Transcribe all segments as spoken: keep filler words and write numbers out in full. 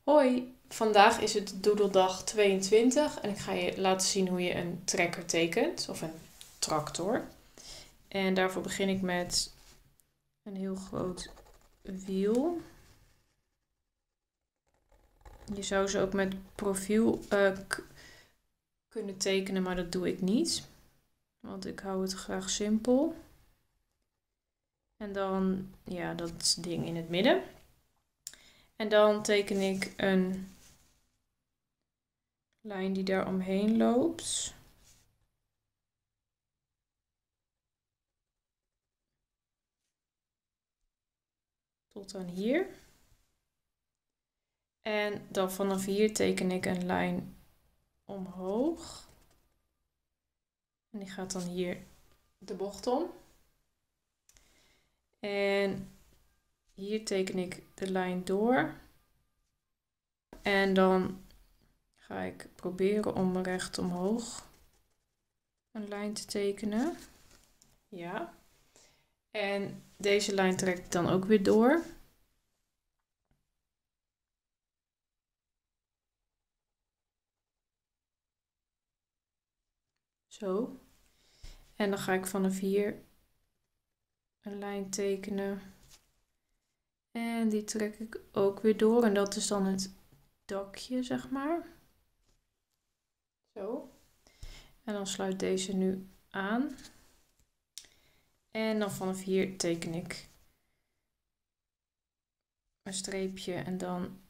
Hoi, vandaag is het doedeldag tweeëntwintig en ik ga je laten zien hoe je een trekker tekent, of een tractor. En daarvoor begin ik met een heel groot wiel. Je zou ze ook met profiel uh, kunnen tekenen, maar dat doe ik niet. Want ik hou het graag simpel. En dan, ja, dat ding in het midden. En dan teken ik een lijn die daar omheen loopt. Tot aan hier. En dan vanaf hier teken ik een lijn omhoog. En die gaat dan hier de bocht om. En hier teken ik de lijn door. En dan ga ik proberen om recht omhoog een lijn te tekenen. Ja. En deze lijn trek ik dan ook weer door. Zo. En dan ga ik vanaf hier een lijn tekenen. En die trek ik ook weer door. En dat is dan het dakje, zeg maar. Zo. En dan sluit deze nu aan. En dan vanaf hier teken ik een streepje en dan een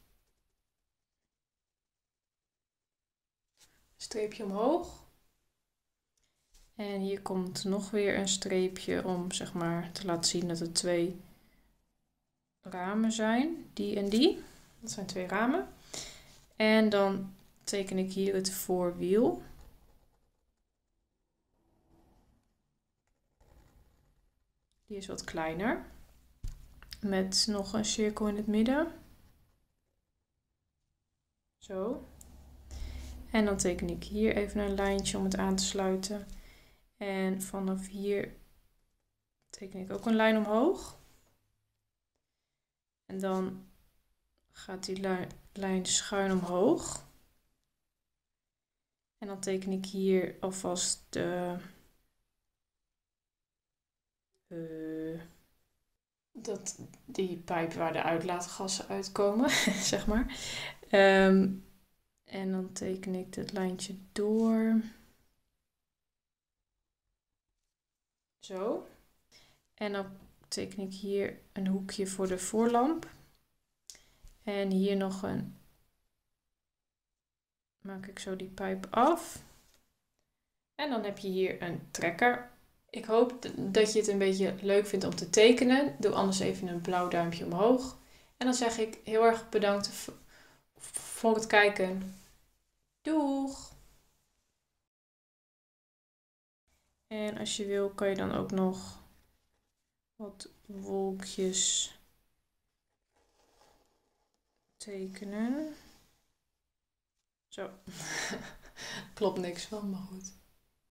streepje omhoog. En hier komt nog weer een streepje om, zeg maar, te laten zien dat het twee ramen zijn. Die en die. Dat zijn twee ramen. En dan teken ik hier het voorwiel. Die is wat kleiner. Met nog een cirkel in het midden. Zo. En dan teken ik hier even een lijntje om het aan te sluiten. En vanaf hier teken ik ook een lijn omhoog. En dan gaat die lijn schuin omhoog. En dan teken ik hier alvast de... Uh, dat, die pijp waar de uitlaatgassen uitkomen, zeg maar. Um, en dan teken ik dit lijntje door. Zo. En dan teken ik hier een hoekje voor de voorlamp. En hier nog een... Maak ik zo die pijp af. En dan heb je hier een trekker. Ik hoop dat je het een beetje leuk vindt om te tekenen. Doe anders even een blauw duimpje omhoog. En dan zeg ik heel erg bedankt voor het kijken. Doeg! En als je wil kan je dan ook nog wat wolkjes tekenen. Zo. Klopt niks van, maar goed.